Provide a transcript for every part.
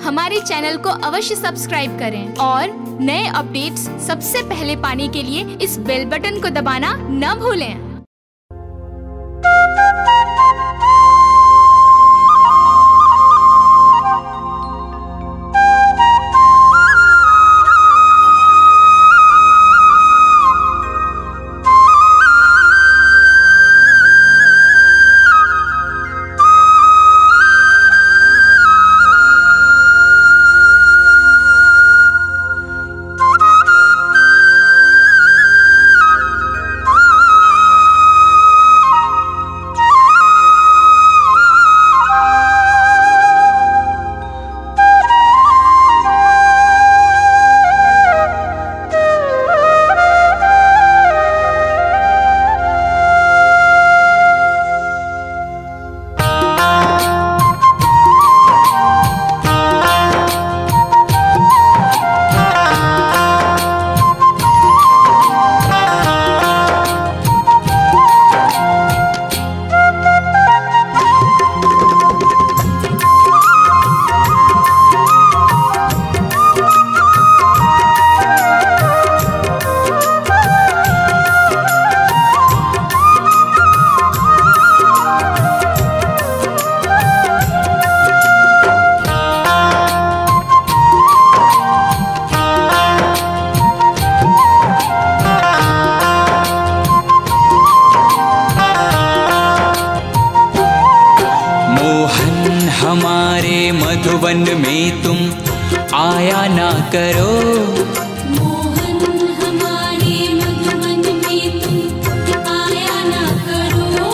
हमारे चैनल को अवश्य सब्सक्राइब करें और नए अपडेट्स सबसे पहले पाने के लिए इस बेल बटन को दबाना न भूलें। हमारे मधुवन में तुम आया ना करो। मोहन हमारे मधुवन में तुम आया ना करो।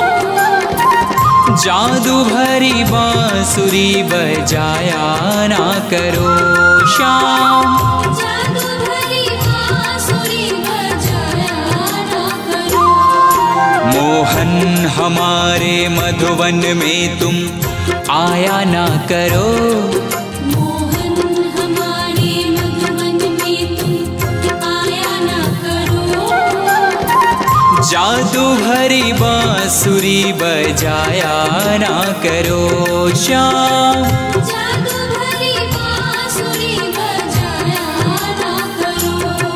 जादू भरी बांसुरी बजाया ना करो श्याम। जादू भरी बांसुरी बजाया ना करो। मोहन हमारे मधुवन में तुम आया ना करो। मोहन हमारे मधुवन में तुम आया ना करो। जादू भरी बांसुरी बजाया ना करो श्याम। जादू भरी बांसुरी बजाया ना करो।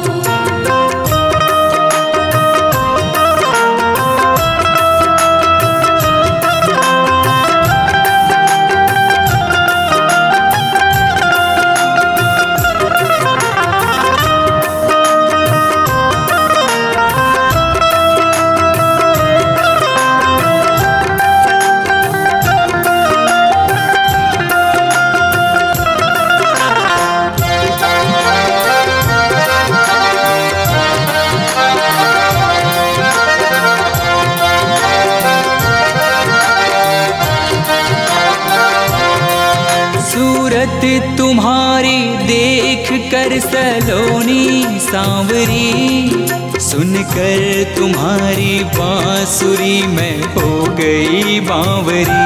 सूरत तुम्हारी देख कर सलोनी सांवरी, सुनकर तुम्हारी बांसुरी में हो गई बांवरी।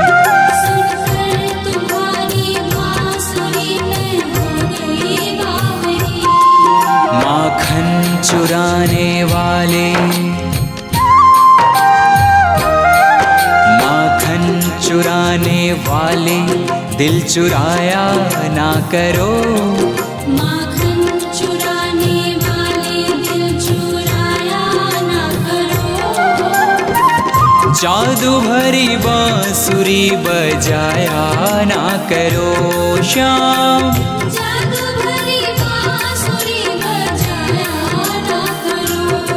सुनकर तुम्हारी बांसुरी में हो गई बांवरी। माखन चुराने वाले, माखन चुराने वाले दिल चुराया ना करो। माखन चुराने वाले दिल चुराया ना करो। जादू भरी बांसुरी बजाया ना करो श्याम। जादू भरी बांसुरी बजाया ना करो।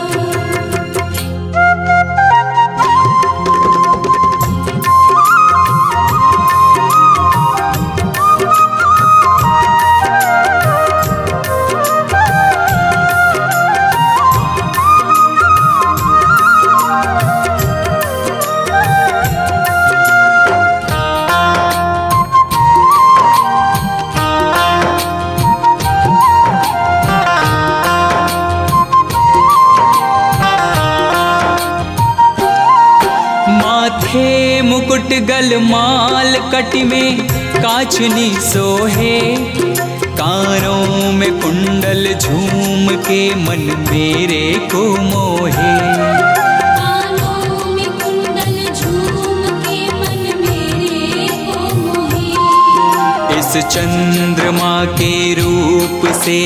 माथे मुकुट गलमाल कटी में काचनी सोहे, कानों में कुंडल झूम के मन मेरे को मोहे। कानों में कुंडल झूम के मन मेरे को मोहे। इस चंद्रमा के रूप से,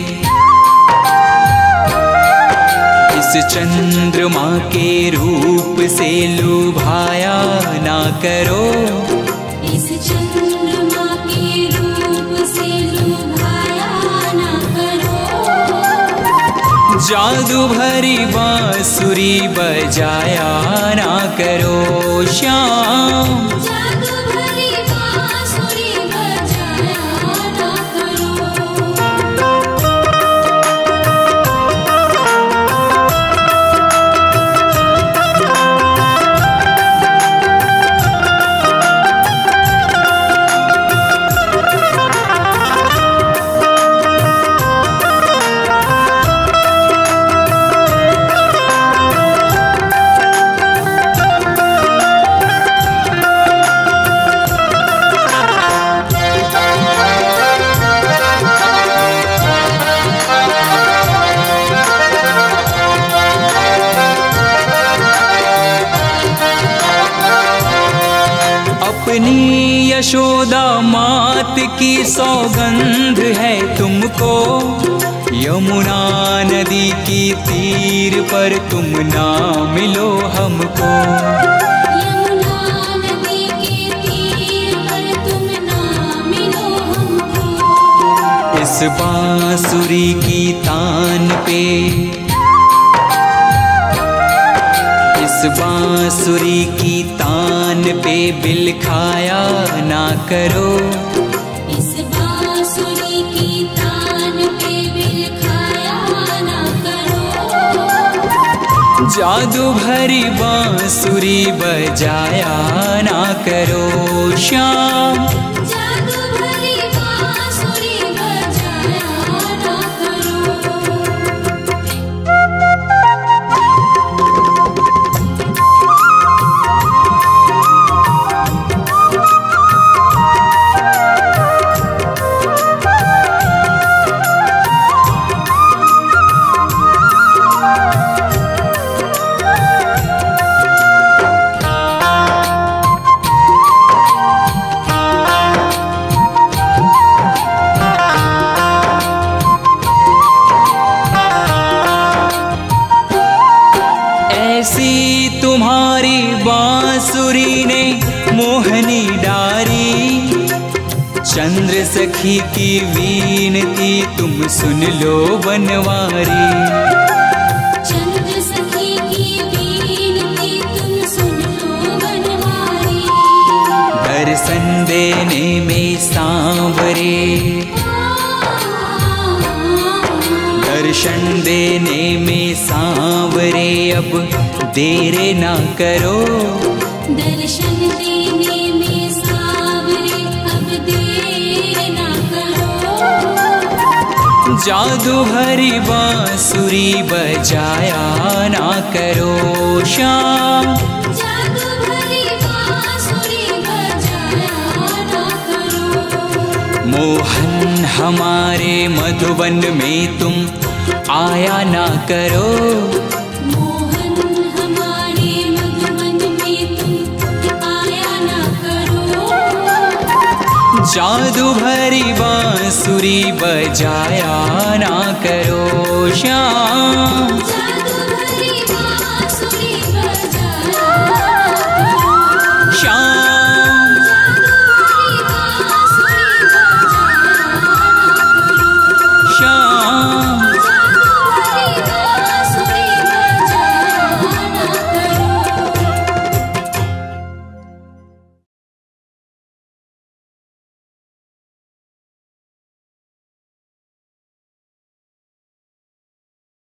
इस चंद्रमा के रूप से लुभाया ना करो, इस चंद्रमा के रूप से लुभाया ना करो। जादू भरी बांसुरी बजाया ना करो श्याम, जादू भरी बांसुरी बजाया ना करो। अपनी यशोदा मात की सौगंध है तुमको, यमुना नदी की तीर पर तुम ना मिलो हमको, यमुना नदी के तीर पर तुम ना मिलो हमको। इस बांसुरी की तान पे, इस बांसुरी की तान पे बिल खाया ना करो, इस बांसुरी की तान पे बिल खाया ना करो। जादू भरी बांसुरी बजाया ना करो श्याम, जादू भरी बांसुरी बजाया ना करो। ऐसी तुम्हारी बांसुरी ने मोहनी डारी, चंद्र सखी की वीणती तुम सुन लो बनवारी, चंद्र सखी की वीणती तुम सुन लो बनवारी। दर्शन देने में सांवरे, दर्शन देने में सांवरे अब देर ना करो, दर्शन देने में सांवरे अब देर ना करो। जादू भरी बांसुरी बजाया ना करो श्याम, जादू भरी बांसुरी बजाया ना करो। मोहन हमारे मधुबन में तुम आया ना करो, मोहन हमारे मधुबन में तुम आया ना करो। जादू भरी बांसुरी बजाया ना करो श्याम,